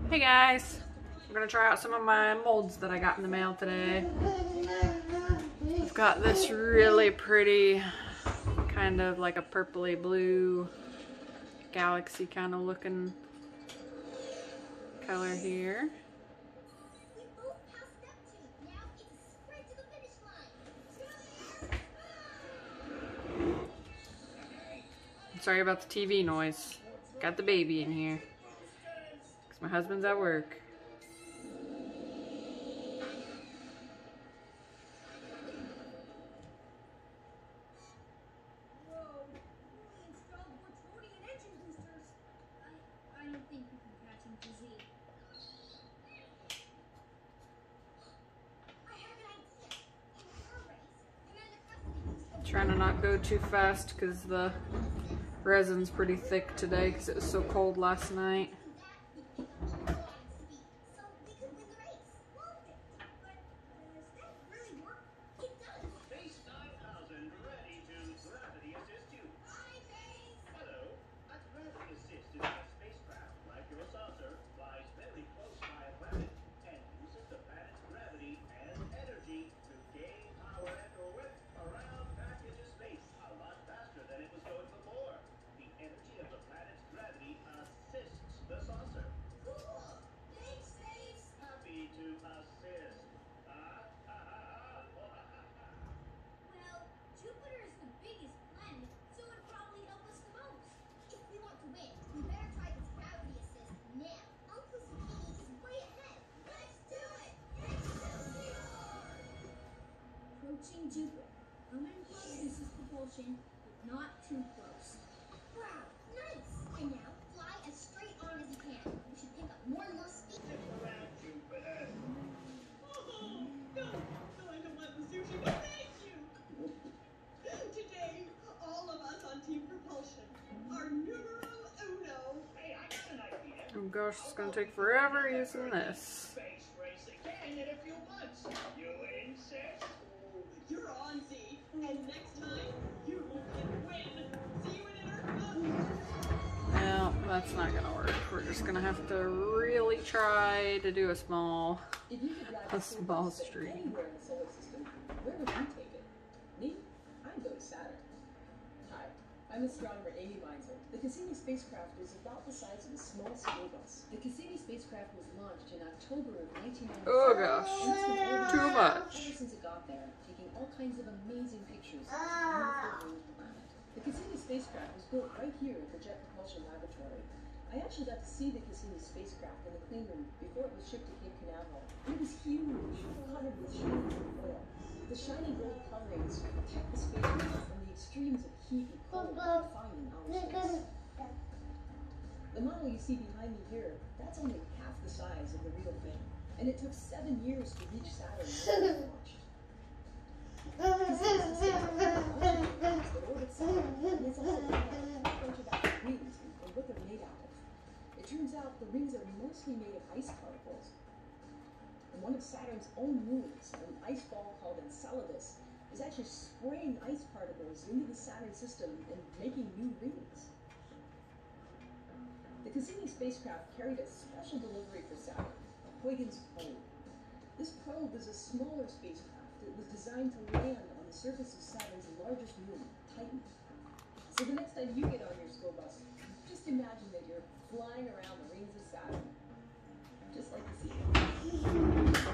Hey guys, I'm gonna try out some of my molds that I got in the mail today. I've got this really pretty, kind of like a purpley blue, galaxy kind of looking color here. Sorry about the TV noise. Got the baby in here. Because my husband's at work. Trying to not go too fast because the resin's pretty thick today because it was so cold last night. Jupiter. Come in close, this is propulsion, but not too close. Wow, nice! And now, fly as straight on as you can. You should pick up more and more speed. Around Jupiter. Oh, no, I don't want the sushi, but thank you! Today, all of us on Team Propulsion are numero uno. Hey, I got an idea. Oh gosh, it's gonna take forever using this. Space race again in a few months. You insist? You're on, Z. And next time, you can win. See you in Earth. Well, that's not gonna work. We're just gonna have to really try to do a small stream. Anywhere in the solar system, where would you take it? Me? I'd go to Saturn. Hi, I'm astronomer Amy Meisel. The Cassini spacecraft is about the size of a small school bus. The Cassini spacecraft was launched in October of 1997. Oh gosh, too much. Ever since it got there, taking all kinds of amazing pictures of the beautiful ringed planet. The Cassini spacecraft was built right here at the Jet Propulsion Laboratory. I actually got to see the Cassini spacecraft in the clean room before it was shipped to Cape Canaveral. It was huge, covered with shiny gold foil. The shiny gold colorings protect the spacecraft from the extremes of heat and cold that we find in outer space. The model you see behind me here, that's only half the size of the real thing. And it took 7 years to reach Saturn when it was launched. Cassini's the spacecraft that orbits Saturn, and it's also got a bunch of active rings and what they're made out of. It turns out the rings are mostly made of ice particles. And one of Saturn's own moons, an ice ball called Enceladus, is actually spraying ice particles into the Saturn system and making new rings. The Cassini spacecraft carried a special delivery for Saturn, a Huygens probe. This probe is a smaller spacecraft that was designed to land on the surface of Saturn's largest moon, Titan. So the next time you get on your school bus, just imagine that you're flying around the rings of Saturn, just like the sea.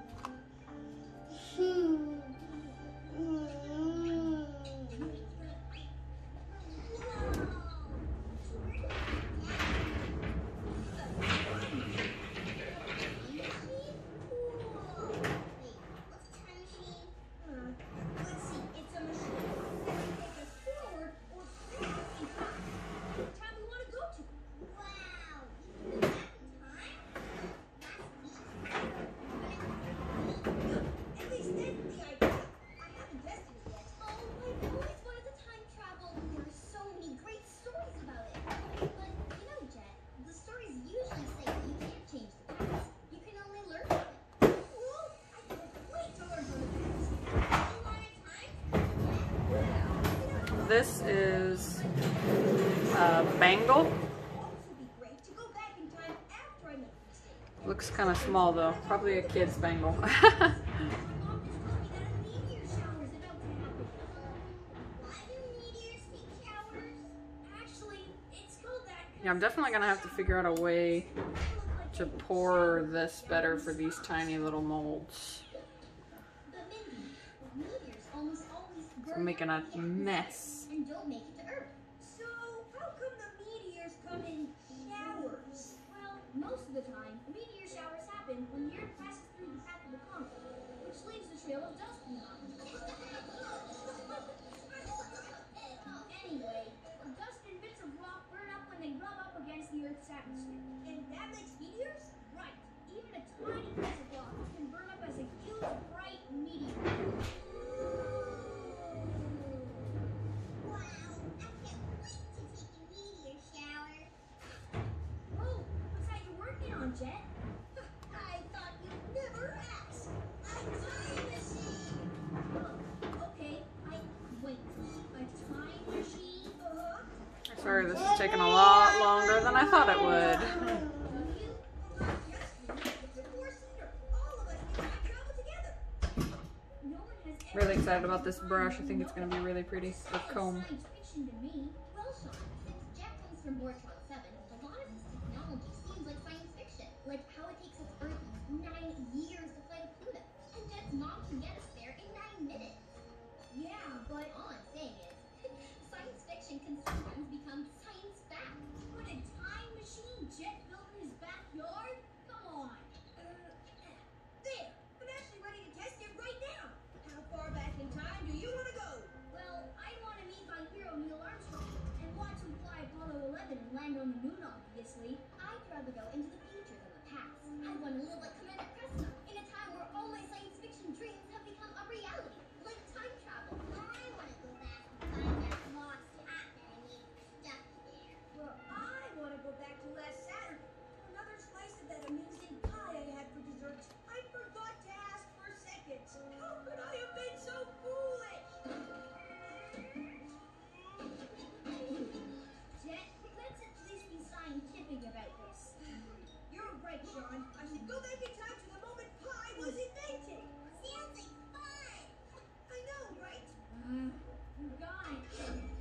This is Bangle. Also be great to go back in time after I make a mistake. Looks kind of small though. Probably a kid's bangle. Yeah, I'm definitely gonna have to figure out a way to pour this better for these tiny little molds. I'm making a mess. And don't make it to Earth. So, how come the meteors come in showers? Well, most of the time, meteor showers happen when the Earth passes through the path of the comet, which leaves a trail of dust behind. Anyway, dust and bits of rock burn up when they rub up against the Earth's atmosphere. And that makes meteors? Right. Even a tiny piece of rock can burn up as a huge, bright meteor. Jet? I thought you'd never ask. A time machine! Okay, wait. A time machine? Sorry, this is taking a lot longer than I thought it would. Really excited about this brush. I think it's going to be really pretty. The comb. Science fiction to me. Well, Sean, since Jet comes from Bortron 7, a lot of this technology seems like science fiction. Like how it takes us Earthies 9 years to fly to Pluto, and Jet's mom can get us there in 9 minutes. Yeah, but all I'm saying is, science fiction can sometimes become science fact. But a time machine Jet built in his backyard? Come on. There! I'm actually ready to test it right now. How far back in time do you want to go? Well, I want to meet my hero Neil Armstrong and watch him fly Apollo 11 and land on the moon, obviously. I'd rather go into the future than the past. I want to live like Commander Cresta in a time where all my science fiction dreams have become a reality, like time travel. I want to go back and find that lost hat that I made stuck there. Well, I want to go back to last Saturday for another slice of that amazing pie I had for dessert. I forgot to ask for seconds. How could I have been so foolish? Jet, let's at least be scientific about this. You're right, Sean. I should go back in time to the moment pie was invented. Sounds like fun. I know, right? Got it.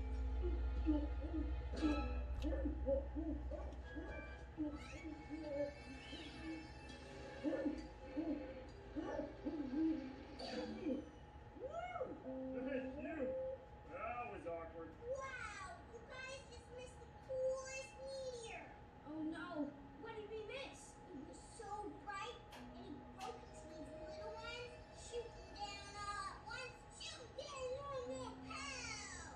That was awkward. Wow, you guys just missed the coolest meteor. Oh no, what did we miss? It was so bright and it broke into these little ones. Shoot them down all at once. Shoot down on the pow.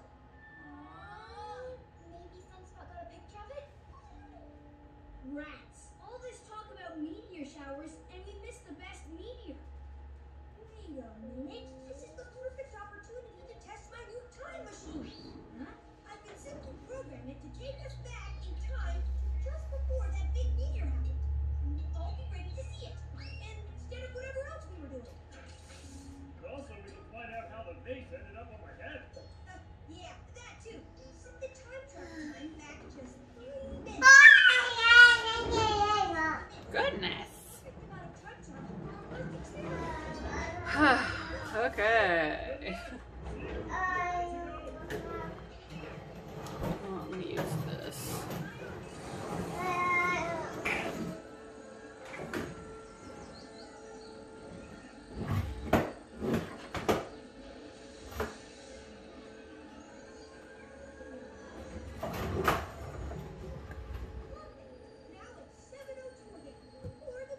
Maybe Sunspot got a picture of it? Rats. All this talk about meteor showers and we missed the best meteor. Wait a minute. This is the perfect opportunity to test my new time machine. Huh? I can simply program it to take us back in time just before that big meteor happened. And we'll all be ready to see it. And instead of whatever else we were doing. Also, we can find out how the vase ended up on my head. Yeah, that too. Set the time travel time back just 3 minutes. Goodness. About a time travel. Okay. Let me use this. Now it's 7:02 again. Before the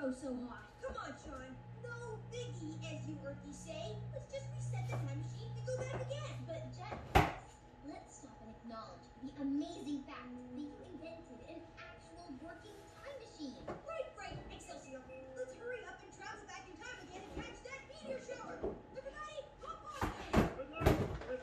go so high. Come on, Sean. No biggie, as you Earthy say. Let's just reset the time machine and go back again. But Jet, let's stop and acknowledge the amazing fact that you invented an actual working time machine. Right, Excelsior. Let's hurry up and travel back in time again and catch that meteor shower. Everybody, hop on in. Good luck.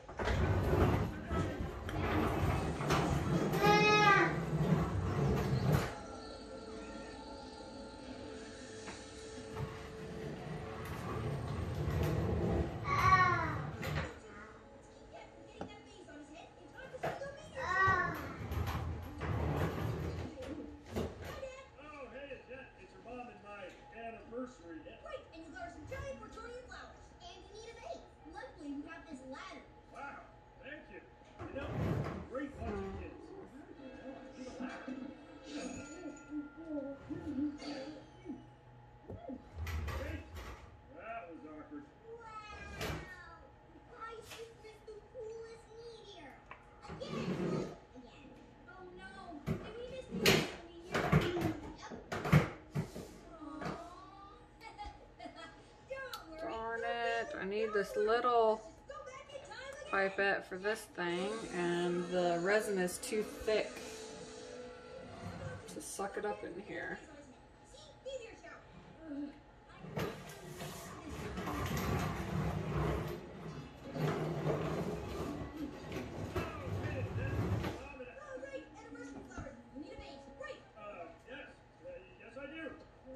Right, and you got her some giant Victorian flowers. And you need a vase. Luckily, we got this ladder. Wow, thank you. You know, great bunch of kids. Great. That was awkward. Wow! I just missed the coolest meteor. Again. Oh no, did we miss the other meteor? Yep. Don't worry. Darn it, I need this little pipette for this thing, and the resin is too thick to suck it up in here. Yes, I do.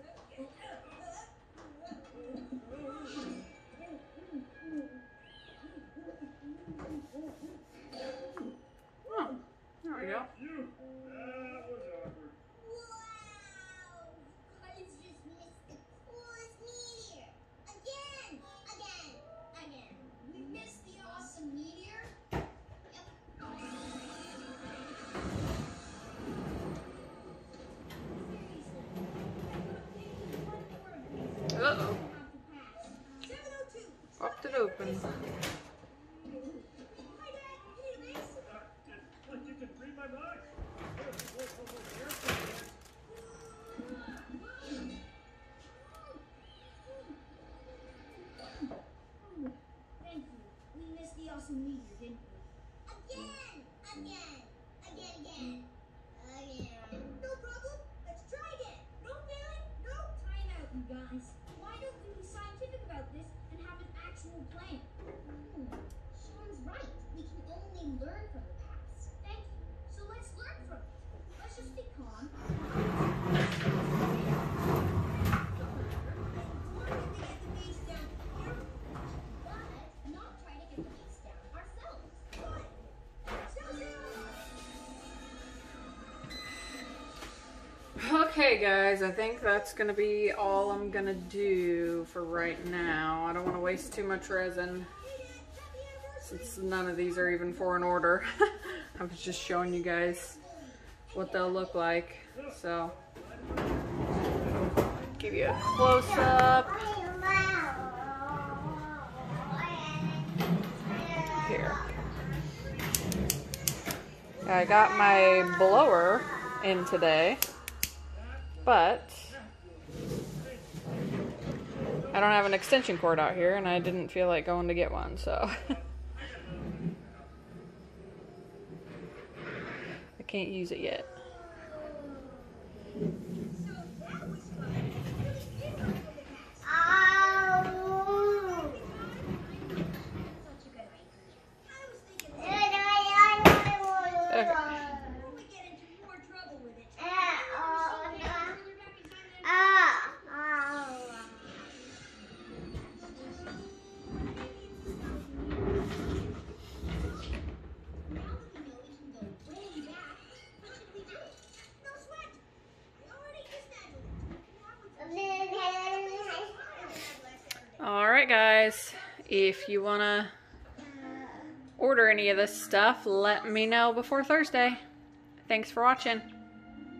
Oh, there we go. You. That was awkward. Wow! You guys just missed the coolest meteor! Again! We missed the awesome meteor? Yep. Uh-oh, 702. popped it open. Hi, Dad. You need a vase? Like you can read my mind. Thank you. We missed the awesome meteor, didn't we? Again. No problem. Let's try again. No failing, no time out, you guys. Why don't we be scientific about this and have an actual plan? Sean's right. We can only learn from the past. Thank you. So let's learn from it. Let's just be calm. Not try to get the base down ourselves. Okay guys, I think that's gonna be all I'm gonna do for right now. I don't want to waste too much resin since none of these are even for an order. I was just showing you guys what they'll look like. So, give you a close up. Here. I got my blower in today, but I don't have an extension cord out here and I didn't feel like going to get one, so I can't use it yet. Alright guys, if you want to order any of this stuff, let me know before Thursday. Thanks for watching.